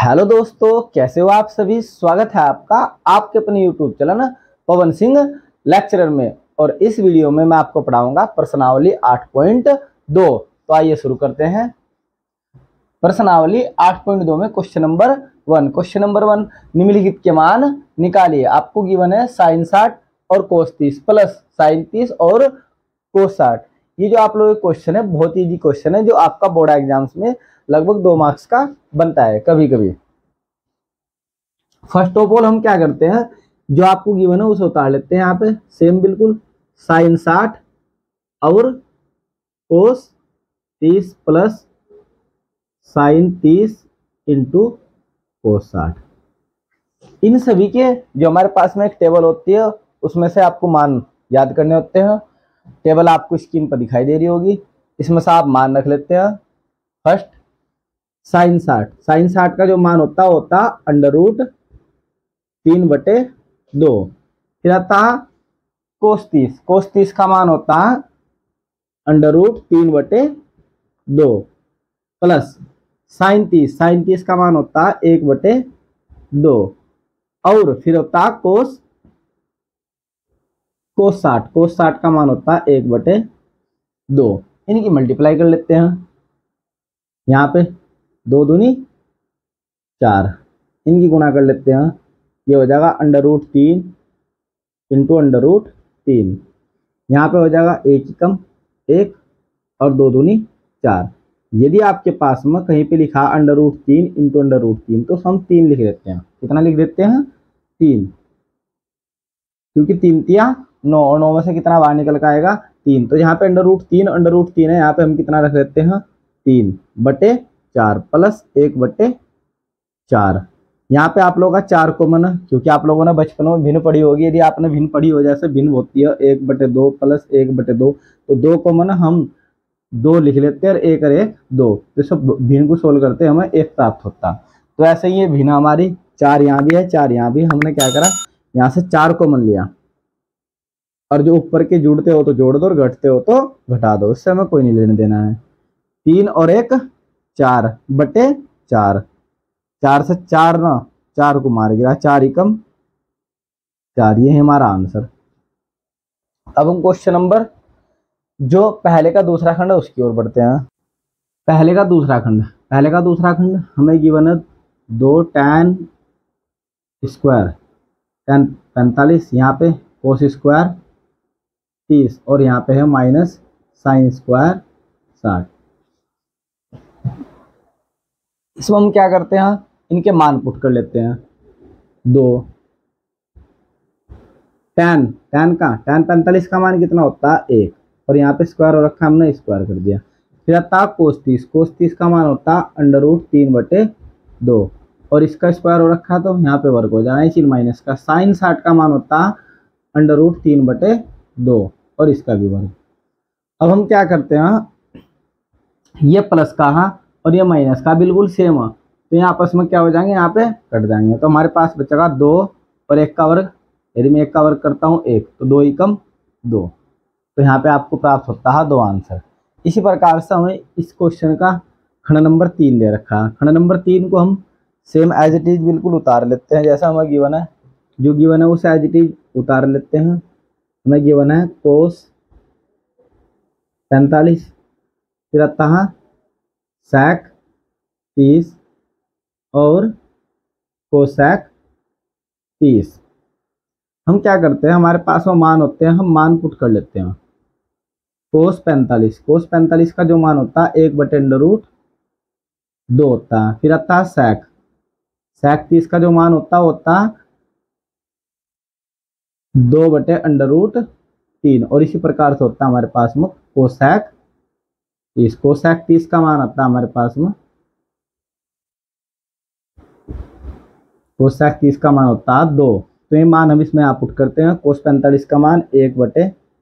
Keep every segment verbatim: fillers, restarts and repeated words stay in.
Hello दोस्तों, कैसे हो आप सभी। स्वागत है आपका आपके अपने YouTube channel Pawan Singh lecturer में। और इस वीडियो में मैं आपको पढ़ाऊंगा प्रश्नावली आठ पॉइंट दो। तो आइए शुरू करते हैं। प्रश्नावली आठ पॉइंट दो में question number one question number one निम्नलिखित के मान निकालिए। आपको गिवन है साइन साठ और कोस तीस प्लस साइन तीस और कोस साठ। ये जो आप लोगों का क्वेश्चन है बहुत इजी क्वेश्चन है, जो आपका बोर्ड एग्जाम्स में लगभग दो मार्क्स का बनता है कभी कभी। फर्स्ट ऑफ ऑल हम क्या करते हैं, जो आपको गिवन है उसे उतार लेते हैं यहाँ पे सेम बिल्कुल। साइन साठ और कोस तीस प्लस साइन तीस इंटू कोस साठ। इन सभी के जो हमारे पास में एक टेबल होती है उसमें से आपको मान याद करने होते हैं। टेबल आपको स्क्रीन पर दिखाई दे रही होगी, इसमें से आप मान रख लेते हैं। फर्स्ट साइन साठ, साइन साठ का जो मान होता है होता अंडर रूट तीन बटे दो। फिर आता कोस तीस, कोस तीस का मान होता है अंडर रूट तीन बटे दो प्लस साइन तीस, साइन तीस का मान होता है एक बटे दो। और फिर होता है कोस कोस साठ, कोस साठ का मान होता है एक बटे दो। इनकी मल्टीप्लाई कर लेते हैं। यहाँ पे दो दूनी चार, इनकी गुणा कर लेते हैं। ये हो जाएगा अंडर रूट तीन इंटू अंडर रूट तीन। यहाँ पे हो जाएगा एक ही कम एक और दो दूनी चार। यदि आपके पास में कहीं पे लिखा अंडर रूट तीन इंटू अंडर रूट तीन तो हम तीन लिख देते हैं। कितना लिख देते हैं? तीन, क्योंकि तीन तिया नौ और नौ में से कितना बाहर निकल कर आएगा? तीन। तो यहाँ पे अंडर रूट तीन अंडर रूट तीन है, यहाँ पे हम कितना रख देते हैं? तीन बटे चार प्लस एक बटे चार। यहाँ पे आप लोगों का चार कॉमन है, क्योंकि आप लोगों ने बचपन में भिन्न पढ़ी होगी। यदि आपने भिन्न पढ़ी हो जैसे भिन्न होती है एक बटे दो प्लस एक बटे दो, तो दो कॉमन हम दो लिख लेते हैं और एक और एक दो। तो सब भिन्न को सोल्व करते हमें एक प्राप्त होता। तो ऐसे ही ये भिन्न हमारी चार यहाँ भी है चार यहाँ भी, हमने क्या करा यहाँ से चार कॉमन लिया और जो ऊपर के जुड़ते हो तो जोड़ दो और घटते हो तो घटा दो, इससे हमें कोई नहीं लेने देना है। तीन और एक चार बटे चार, चार से चार ना चार को मार गया, चार ही कम चार। ये है हमारा आंसर। अब हम क्वेश्चन नंबर जो पहले का दूसरा खंड है उसकी ओर बढ़ते हैं। पहले का दूसरा खंड पहले का दूसरा खंड हमें गिवन है दो टेन स्क्वायर टेन पैंतालीस, यहाँ पे कोस स्क्वायर तीस और यहाँ पे है माइनस साइन स्क्वायर साठ। इसमें हम क्या करते हैं, इनके मान पुट कर लेते हैं। दो टेन टेन का टेन पैंतालीस का मान कितना होता है? एक, और यहाँ पे स्क्वायर हो रखा हमने स्क्वायर कर दिया। फिर आता है कोस तीस, कोस तीस का मान होता है अंडर रूट तीन बटे दो और इसका स्क्वायर हो रखा तो यहाँ पे वर्ग हो जाना इसी माइनस का। साइन साठ का मान होता है अंडर रूट तीन बटे दो और इसका भी वर्ग। अब हम क्या करते हैं, ये प्लस का है और ये माइनस का बिल्कुल सेम है, तो यहाँ आपस में क्या हो जाएंगे, यहाँ पे कट जाएंगे। तो हमारे पास बचेगा दो और एक का वर्ग। यदि मैं एक का वर्ग करता हूँ एक, तो दो ही कम दो, तो यहाँ पे आपको प्राप्त होता है दो आंसर। इसी प्रकार से हमें इस क्वेश्चन का खंड नंबर तीन दे रखा है। खंड नंबर तीन को हम सेम एज इट इज बिल्कुल उतार लेते हैं। जैसा हमें गिवन है, जो गिवन है उसे एज इट इज उतार लेते हैं। हमें गिवन है कोस पैंतालीस, फिर आता है सैक तीस और कोसैक तीस। हम क्या करते हैं, हमारे पास में मान होते हैं, हम मान पुट कर लेते हैं। कोस पैंतालीस कोस पैंतालीस का जो मान होता है एक बटे अंडर रूट दो होता है। फिर आता है सैक सैक तीस का जो मान होता होता है दो बटे अंडर रूट तीन और इसी प्रकार से होता है हमारे पास में कोसैक तीस। कोसैक तीस का मान आता है हमारे पास में कोसैक तीस का मान होता है दो। तो ये मान हम इसमें आप पुट करते हैं। कोस पैंतालीस का मान एक बटे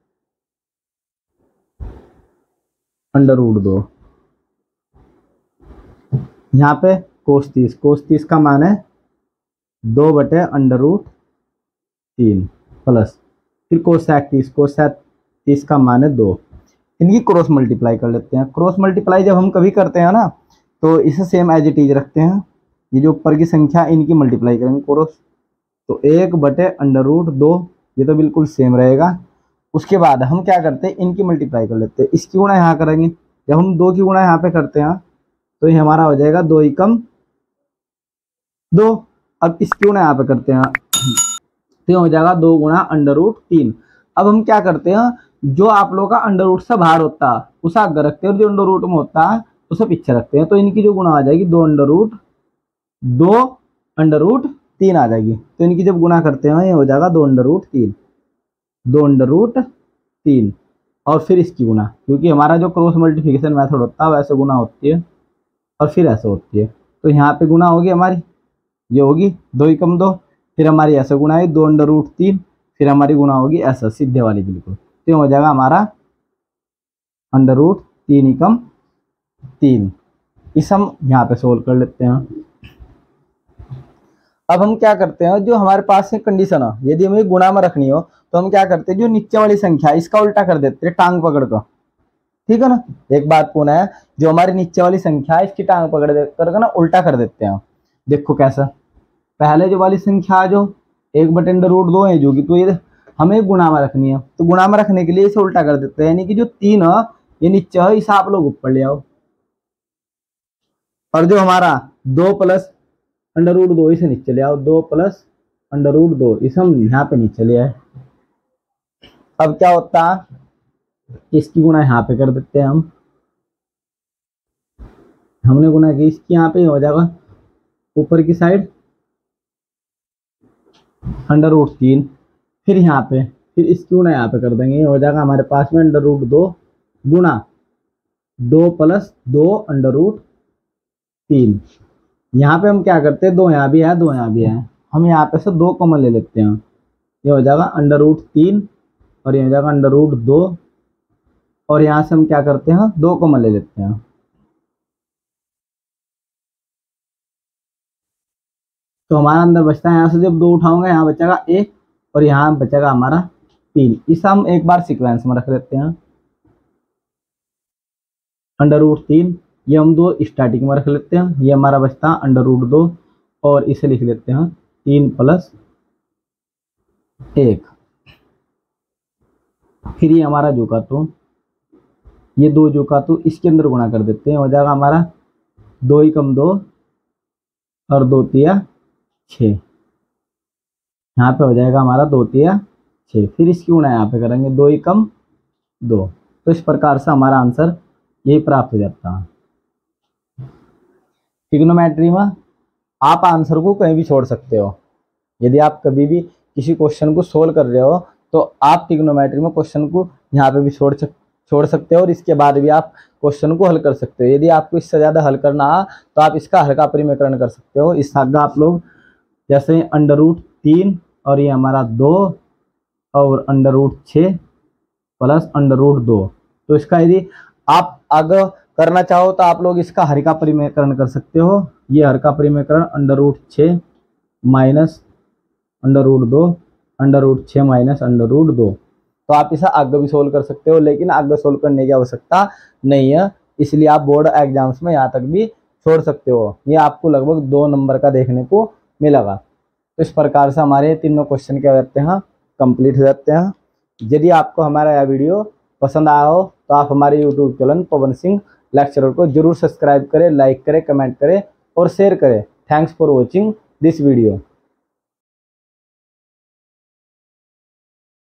अंडर रूट दो। यहाँ पे कोस तीस कोस तीस का मान है दो बटे अंडर रूट तीन प्लस फिर कोसैक तीस कोसैक तीस का मान है दो। इनकी क्रॉस मल्टीप्लाई कर लेते हैं। क्रॉस मल्टीप्लाई जब हम कभी करते हैं ना तो इसे सेम एज इट इज रखते हैं। ये जो ऊपर की संख्या इनकी मल्टीप्लाई करेंगे क्रॉस, तो एक बटे अंडर रूट दो, ये तो बिल्कुल सेम रहेगा। उसके बाद हम क्या करते हैं, इनकी मल्टीप्लाई कर लेते हैं, इसकी गुणा यहाँ करेंगे। जब हम दो की गुणा यहाँ पे करते हैं तो ये हमारा हो जाएगा दो एकम दो। अब इसकी गुणा यहाँ पे करते हैं तो ये हो जाएगा दो गुणा अंडर रूट तीन। अब हम क्या करते हैं, जो आप लोगों का अंडर रूट से बाहर होता है उसे आगे रखते हैं और जो अंडर रूट में होता है उसे पीछे रखते हैं। तो इनकी जो गुणा आ जाएगी दो अंडर रूट दो अंडर रूट तीन आ जाएगी। तो इनकी जब गुणा करते हैं ये हो जाएगा दो अंडर रूट तीन, दो अंडर रूट तीन और फिर इसकी गुणा, क्योंकि हमारा जो क्रॉस मल्टीप्लिकेशन मेथड होता है वैसे गुणा होती है और फिर ऐसे होती है। तो यहाँ पे गुणा होगी हमारी, ये होगी दो एकम दो, फिर हमारी ऐसे गुणा है दो अंडर रूट तीन, फिर हमारी गुणा होगी ऐसा सीधे वाली बिल्कुल। तो हो जाएगा हमारा अंडर रूट तीन एकम तीन। इस हम यहाँ पे सोल्व कर लेते हैं। अब हम क्या करते हैं, जो हमारे पास है कंडीशन है, यदि हमें गुणा में रखनी हो तो हम क्या करते हैं, जो नीचे वाली संख्या है इसका उल्टा कर देते हैं टांग पकड़ कर, ठीक है ना। एक बात पूछना है, जो हमारी नीचे वाली संख्या है इसकी टांग पकड़ कर ना उल्टा कर देते हैं। देखो कैसा, पहले जो वाली संख्या जो एक बटे अंडर रूट दो है जो कि, तो ये हमें गुणा में रखनी है, तो गुणा में रखने के लिए इसे उल्टा कर देते हैं, यानी कि जो तीन है ये नीचे है, इसे आप लोग ऊपर ले आओ, और जो हमारा दो प्लस अंडर रूट दो इसे नीचे ले आओ, दो प्लस अंडर रूट दो इसे हम यहाँ पे नीचे ले आए। अब क्या होता है, इसकी गुणा यहाँ पे कर देते हैं हम, हमने गुणा की इसकी यहाँ पे हो जाएगा ऊपर की साइड अंडर रूट तीन, फिर यहाँ पे फिर इसकी गुणा यहाँ पे कर देंगे, हो जाएगा हमारे पास में अंडर रूट दो गुणा दो प्लस दो अंडर रूट तीन। यहाँ पे हम क्या करते हैं, दो यहाँ भी है दो यहाँ भी है, हम यहाँ पे से दो कॉमन ले लेते हैं, ये हो जाएगा अंडर रूट तीन और ये हो जाएगा अंडर रूट दो, और यहाँ से हम क्या करते हैं दो कॉमन ले लेते हैं, तो हमारा अंदर बचता है, यहाँ से जब दो उठाऊंगा यहाँ बचेगा एक और यहाँ बचेगा हमारा तीन। इसे हम एक बार सीक्वेंस में रख लेते हैं, अंडर रूट तीन ये हम दो स्टार्टिंग में रख लेते हैं, ये हमारा बचता है अंडर रूट दो और इसे लिख लेते हैं तीन प्लस एक। फिर ये हमारा जो का तो ये दो जो का तो इसके अंदर गुणा कर देते हैं, हो जाएगा हमारा दो ही कम दो और दो तिया छः, यहाँ पे हो जाएगा हमारा दो तिया छः। फिर इसकी गुणा यहाँ पे करेंगे दो ही कम दो, तो इस प्रकार से हमारा आंसर यही प्राप्त हो जाता है। ट्रिग्नोमेट्री में आप आंसर को कहीं भी छोड़ सकते हो, यदि आप कभी भी किसी क्वेश्चन को सोल्व कर रहे हो तो आप ट्रिग्नोमेट्री में क्वेश्चन को यहाँ पे भी छोड़ छोड़ सकते हो और इसके बाद भी आप क्वेश्चन को हल कर सकते हो। यदि आपको इससे ज़्यादा हल करना आ तो आप इसका हल्का परिमेकरण कर सकते हो। इस हल्का आप लोग जैसे अंडर रूट तीन और ये हमारा दो और अंडर रूट छः प्लस अंडर रूट दो, तो इसका यदि आप आगे करना चाहो तो आप लोग इसका हर का परिमेयकरण कर सकते हो। ये हर का परिमेयकरण अंडर रूट छः माइनस अंडर रूट दो अंडर रूट छः माइनस अंडर रूट दो, तो आप इसे आगे भी सोल्व कर सकते हो, लेकिन आगे सोल्व करने की आवश्यकता नहीं है, इसलिए आप बोर्ड एग्जाम्स में यहाँ तक भी छोड़ सकते हो। ये आपको लगभग दो नंबर का देखने को मिलेगा। तो इस प्रकार से हमारे तीनों क्वेश्चन क्या रहते हैं कंप्लीट हो जाते हैं। यदि आपको हमारा यह वीडियो पसंद आया हो तो आप हमारे YouTube channel Pawan Singh lecturer को जरूर सब्सक्राइब करें, लाइक करें, कमेंट करें और शेयर करें। Thanks for watching this video.